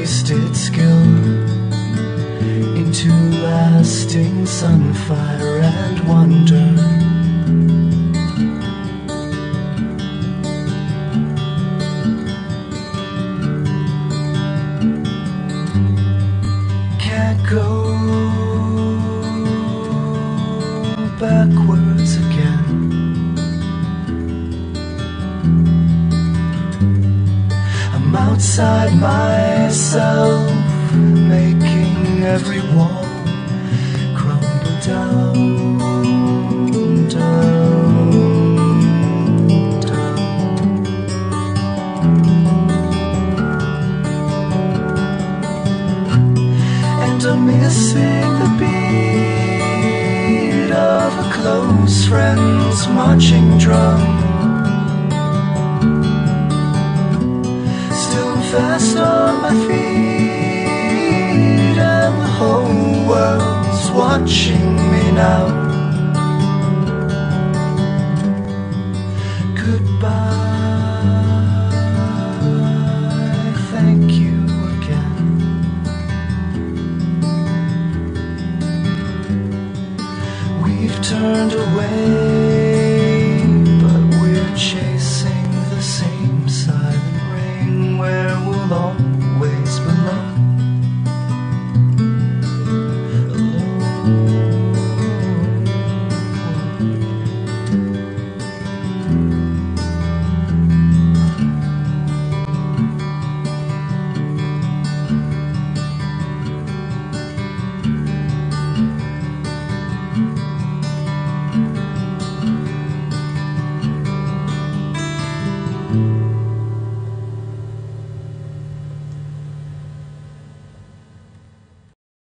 wasted skill into lasting sunfire and wonder. Can't go backwards again. I'm outside myself, making every wall crumble down, down, down. And I'm missing the beat of a close friend's marching drum. Fast on my feet, and the whole world's watching me now.